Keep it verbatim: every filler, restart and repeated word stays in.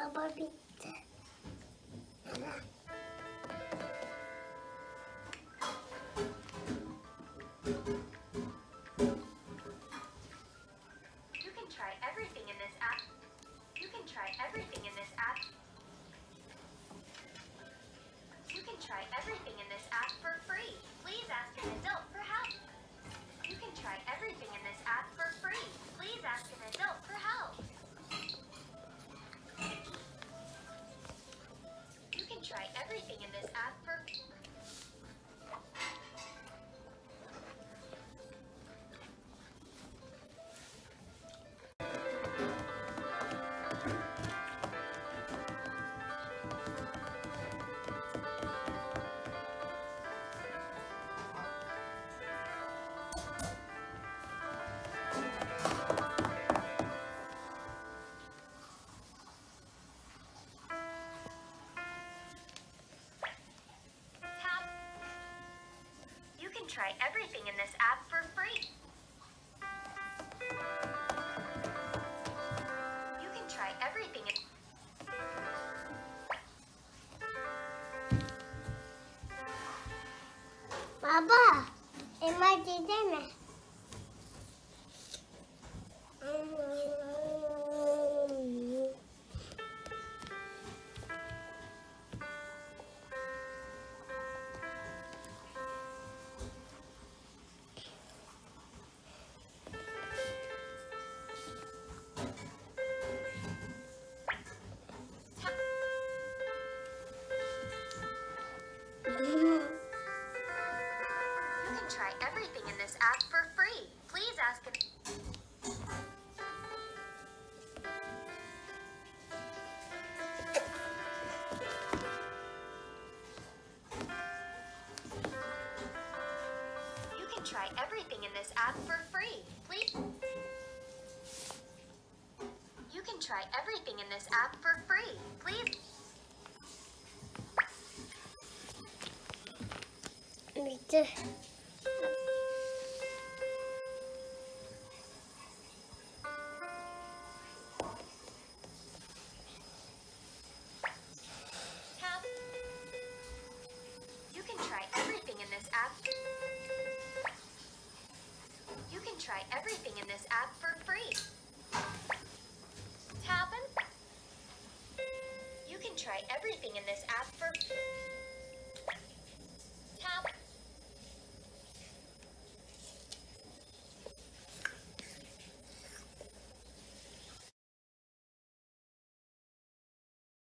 Baba bitti. You can try everything in this app. You can try everything in this app. You can try everything in this app for free. Please ask an adult for help. You can try everything in this app for free. Please ask an adult for help. You can try everything in this app for tap. You can try everything in this app for free. You can try everything in Baba, elma mi? You can try everything in this app for free. Please ask an You can try everything in this app for free. Please You can try everything in this app for free. Please Bitti. tap. You can try everything in this app. You can try everything in this app for free. Tappin'. You can try everything in this app for